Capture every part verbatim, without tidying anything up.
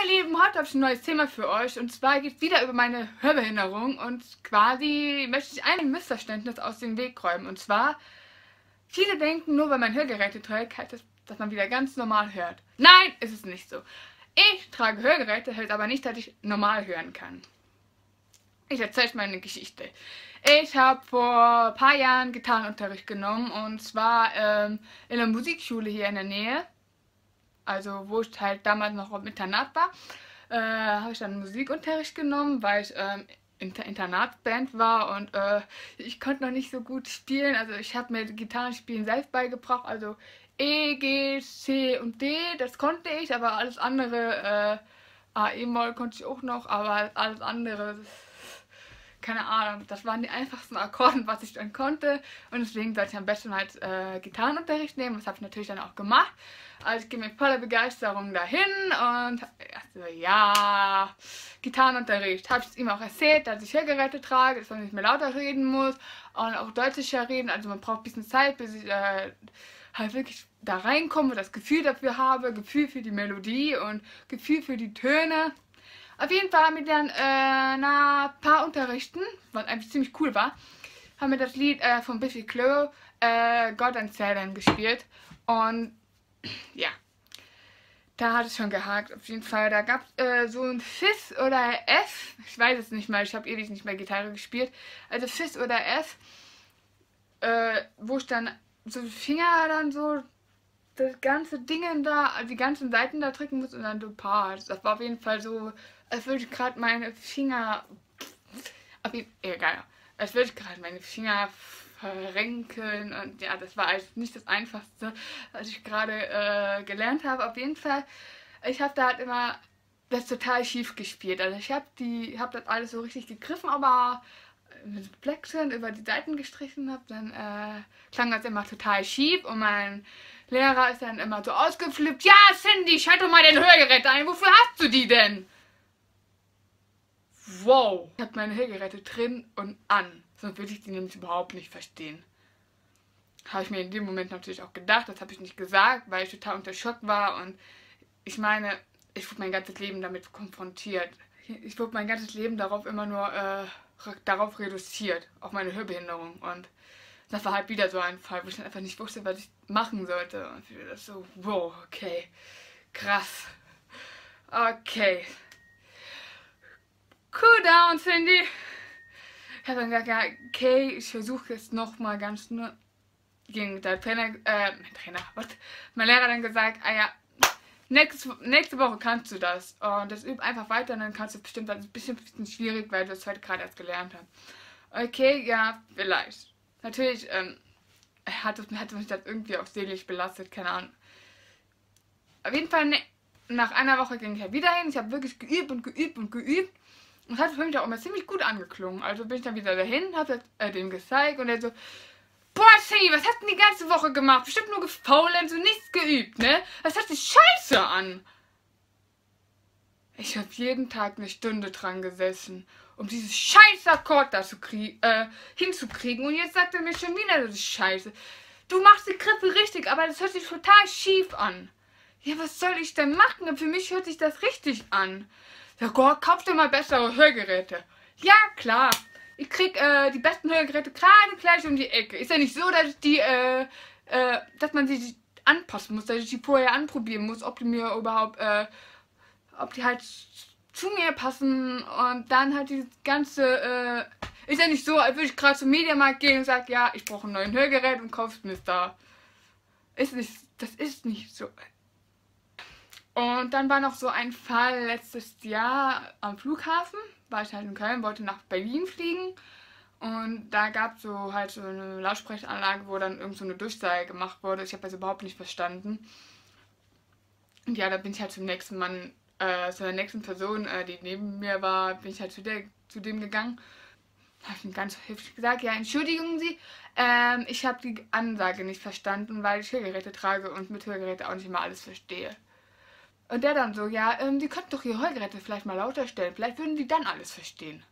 Lieben, heute habe ich ein neues Thema für euch und zwar geht es wieder über meine Hörbehinderung und quasi möchte ich ein Missverständnis aus dem Weg räumen und zwar, viele denken, nur weil man Hörgeräte trägt, heißt das, dass man wieder ganz normal hört. Nein, ist es nicht so. Ich trage Hörgeräte, heißt aber nicht, dass ich normal hören kann. Ich erzähle euch mal eine Geschichte. Ich habe vor ein paar Jahren Gitarrenunterricht genommen und zwar ähm, in der Musikschule hier in der Nähe. Also wo ich halt damals noch im Internat war, äh, habe ich dann Musikunterricht genommen, weil ich ähm, Inter Internatsband war und äh, ich konnte noch nicht so gut spielen. Also ich habe mir Gitarrenspielen selbst beigebracht, also E, G, C und D, das konnte ich, aber alles andere, äh, A, E-Moll konnte ich auch noch, aber alles andere, das, keine Ahnung, das waren die einfachsten Akkorden, was ich dann konnte und deswegen sollte ich am besten halt äh, Gitarrenunterricht nehmen. Das habe ich natürlich dann auch gemacht. Also ich gehe mit voller Begeisterung dahin und also, ja, Gitarrenunterricht. Habe ich es ihm auch erzählt, dass ich Hörgeräte trage, dass man nicht mehr lauter reden muss und auch deutlicher reden. Also man braucht ein bisschen Zeit, bis ich äh, halt wirklich da reinkomme, das Gefühl dafür habe, Gefühl für die Melodie und Gefühl für die Töne. Auf jeden Fall haben wir dann äh, nach ein paar Unterrichten, was eigentlich ziemlich cool war, haben wir das Lied äh, von Biffy Clyro, äh, God and Satan gespielt. Und ja, da hat es schon gehakt. Auf jeden Fall, da gab es äh, so ein Fis oder F, ich weiß es nicht mehr, ich habe ewig nicht mehr Gitarre gespielt. Also Fis oder F, äh, wo ich dann so Finger dann so das ganze Ding da, also die ganzen Seiten da drücken muss und dann so Parts. Das war auf jeden Fall so, als würde ich gerade meine Finger, auf jeden, egal, als würde ich gerade meine Finger verrenkeln und ja, das war also nicht das Einfachste, was ich gerade äh, gelernt habe. Auf jeden Fall, ich habe da halt immer das total schief gespielt. Also ich habe die, habe das alles so richtig gegriffen, aber mit Blechsand über die Seiten gestrichen habe, dann äh, klang das immer total schief und mein Lehrer ist dann immer so ausgeflippt. Ja, Cindy, schalt doch mal dein Hörgerät ein. Wofür hast du die denn? Wow. Ich habe meine Hörgeräte drin und an. Sonst würde ich die nämlich überhaupt nicht verstehen. Habe ich mir in dem Moment natürlich auch gedacht. Das habe ich nicht gesagt, weil ich total unter Schock war. Und ich meine, ich wurde mein ganzes Leben damit konfrontiert. Ich wurde mein ganzes Leben darauf immer nur äh, darauf reduziert. Auf meine Hörbehinderung. Und das war halt wieder so ein Fall, wo ich dann einfach nicht wusste, was ich machen sollte. Und ich das so, wow, okay, krass. Okay. Cool down, Cindy. Ich habe dann gesagt, ja, okay, ich versuche jetzt nochmal ganz nur gegen der Trainer, äh, mein Trainer, was? Mein Lehrer dann gesagt, ah ja, nächste, nächste Woche kannst du das. Und das übt einfach weiter und dann kannst du bestimmt, das ist ein bisschen, bisschen schwierig, weil du das heute gerade erst gelernt hast. Okay, ja, vielleicht. Natürlich ähm, hat, hat mich das irgendwie auch seelisch belastet, keine Ahnung. Auf jeden Fall, ne, nach einer Woche ging ich ja wieder hin. Ich habe wirklich geübt und geübt und geübt. Und das hat für mich auch immer ziemlich gut angeklungen. Also bin ich dann wieder dahin, habe das äh, dem gezeigt und er so, boah, Cindy, was hast du denn die ganze Woche gemacht? Bestimmt nur gefaulenzt und nichts geübt, ne? Das hört sich scheiße an. Ich habe jeden Tag eine Stunde dran gesessen, um dieses scheiß Akkord da zu äh, hinzukriegen. Und jetzt sagt er mir schon wieder, das ist scheiße. Du machst die Grippe richtig, aber das hört sich total schief an. Ja, was soll ich denn machen? Für mich hört sich das richtig an. Sag, oh, kauf dir mal bessere Hörgeräte. Ja, klar. Ich krieg äh, die besten Hörgeräte gerade gleich um die Ecke. Ist ja nicht so, dass ich die, äh, äh, dass man sie anpassen muss, dass ich die vorher anprobieren muss, ob die mir überhaupt, äh, ob die halt zu mir passen und dann halt dieses ganze, äh, ist ja nicht so, als würde ich gerade zum Mediamarkt gehen und sage, ja, ich brauche ein neues Hörgerät und kauf's mir da. Ist nicht, das ist nicht so. Und dann war noch so ein Fall letztes Jahr am Flughafen, war ich halt in Köln, wollte nach Berlin fliegen und da gab es so halt so eine Lautsprecheranlage, wo dann irgend so eine Durchsage gemacht wurde. Ich habe das überhaupt nicht verstanden. Und ja, da bin ich halt zum nächsten Mann, äh, zu der nächsten Person, äh, die neben mir war, bin ich halt zu, der, zu dem gegangen. Habe ich ihm ganz höflich gesagt, ja, entschuldigen Sie, ähm, ich habe die Ansage nicht verstanden, weil ich Hörgeräte trage und mit Hörgeräten auch nicht immer alles verstehe. Und der dann so, ja, ähm, die könnten doch ihre Hörgeräte vielleicht mal lauter stellen. Vielleicht würden die dann alles verstehen.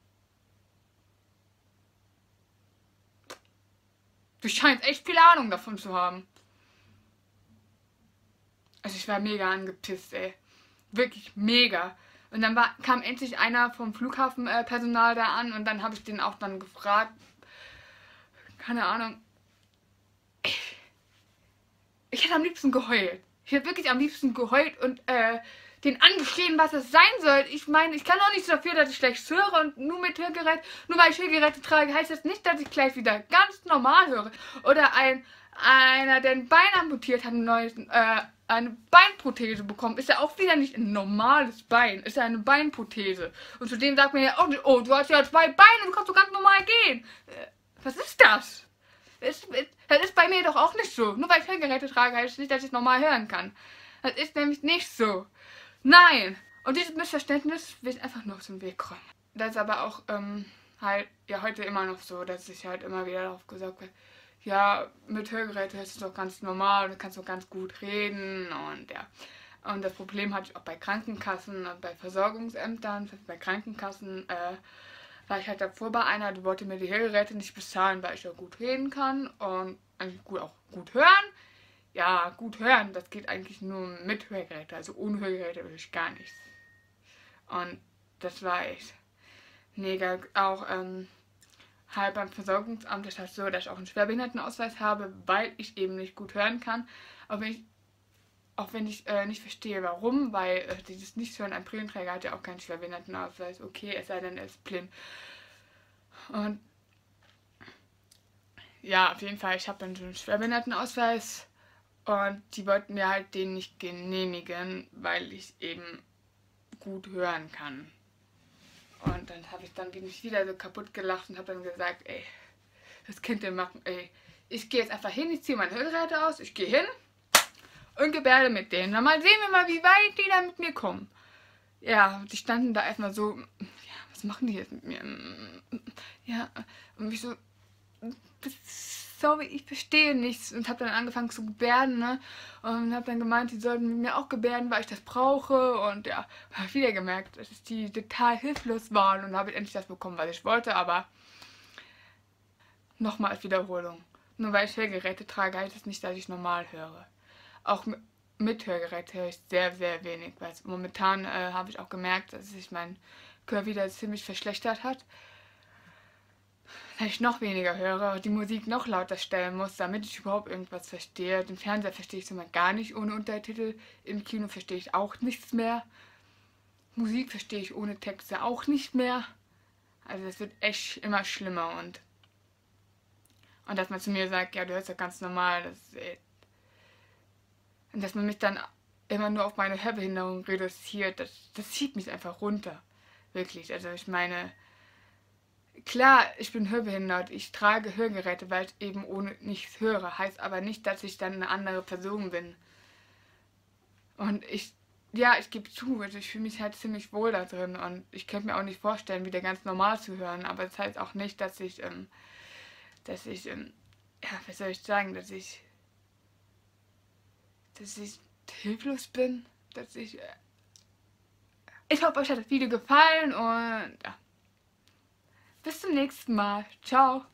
Du scheinst echt viel Ahnung davon zu haben. Also ich war mega angepisst, ey. wirklich mega. Und dann war, kam endlich einer vom Flughafenpersonal äh, da an und dann habe ich den auch dann gefragt, keine Ahnung, ich, ich hätte am liebsten geheult. Ich hätte wirklich am liebsten geheult und äh, den angeschrien, was es sein soll. Ich meine, ich kann auch nichts dafür, dass ich schlecht höre und nur mit Hörgerät, nur weil ich Hörgeräte trage, heißt das nicht, dass ich gleich wieder ganz normal höre. Oder ein einer, der ein Bein amputiert hat, ein neues, äh, eine Beinprothese bekommen, ist ja auch wieder nicht ein normales Bein, ist ja eine Beinprothese. Und zudem sagt man ja auch nicht, oh, du hast ja zwei Beine, du kannst so ganz normal gehen. Äh, was ist das? Das ist, das ist bei mir doch auch nicht so. Nur weil ich Hörgeräte trage, heißt es nicht, dass ich normal hören kann. Das ist nämlich nicht so. Nein! Und dieses Missverständnis will ich einfach nur aus dem Weg räumen. Das ist aber auch ähm, halt ja heute immer noch so, dass ich halt immer wieder darauf gesagt wird, ja, mit Hörgeräten ist es doch ganz normal, du kannst doch ganz gut reden und ja. Und das Problem hatte ich auch bei Krankenkassen und bei Versorgungsämtern, bei Krankenkassen, äh, war ich halt davor bei einer, die wollte mir die Hörgeräte nicht bezahlen, weil ich ja gut reden kann und eigentlich gut, auch gut hören. Ja, gut hören, das geht eigentlich nur mit Hörgeräten, also ohne Hörgeräte will ich gar nichts. Und das war echt mega, auch, ähm, halt beim Versorgungsamt ist das so, dass ich auch einen Schwerbehindertenausweis habe, weil ich eben nicht gut hören kann. Auch wenn ich, auch wenn ich äh, nicht verstehe, warum, weil äh, dieses Nichthören, ein Brillenträger hat ja auch keinen Schwerbehindertenausweis. Okay, es sei denn, er ist blind. Und ja, auf jeden Fall, ich habe dann so einen Schwerbehindertenausweis und die wollten mir halt den nicht genehmigen, weil ich eben gut hören kann. Und dann habe ich dann mich wieder so kaputt gelacht und habe dann gesagt, ey, das könnt ihr machen, ey. Ich gehe jetzt einfach hin, ich ziehe meine Hörgeräte aus, ich gehe hin und gebärde mit denen. Dann mal sehen wir mal, wie weit die da mit mir kommen. Ja, die standen da erstmal so, ja, was machen die jetzt mit mir? Ja, und mich so, sorry, ich verstehe nichts. Und habe dann angefangen zu gebärden, ne? Und habe dann gemeint, die sollten mit mir auch gebärden, weil ich das brauche. Und ja, habe wieder gemerkt, dass die total hilflos waren. Und habe endlich das bekommen, was ich wollte. Aber nochmal als Wiederholung. Nur weil ich Hörgeräte trage, heißt das nicht, dass ich normal höre. Auch mit Hörgerät höre ich sehr, sehr wenig. Weil momentan äh, habe ich auch gemerkt, dass sich mein Gehör wieder ziemlich verschlechtert hat. Wenn ich noch weniger höre, die Musik noch lauter stellen muss, damit ich überhaupt irgendwas verstehe. Den Fernseher verstehe ich zum Beispiel gar nicht ohne Untertitel. Im Kino verstehe ich auch nichts mehr. Musik verstehe ich ohne Texte auch nicht mehr. Also es wird echt immer schlimmer und und dass man zu mir sagt, ja, du hörst ja ganz normal, das äh, und dass man mich dann immer nur auf meine Hörbehinderung reduziert, das, das zieht mich einfach runter. Wirklich, also ich meine, klar, ich bin hörbehindert, ich trage Hörgeräte, weil ich eben ohne nichts höre. Heißt aber nicht, dass ich dann eine andere Person bin. Und ich, ja, ich gebe zu, also ich fühle mich halt ziemlich wohl da drin und ich könnte mir auch nicht vorstellen, wieder ganz normal zu hören. Aber das heißt auch nicht, dass ich, ähm, dass ich, ähm, ja, was soll ich sagen, dass ich, dass ich hilflos bin, dass ich, äh, ich hoffe, euch hat das Video gefallen und ja. Bis zum nächsten Mal. Ciao.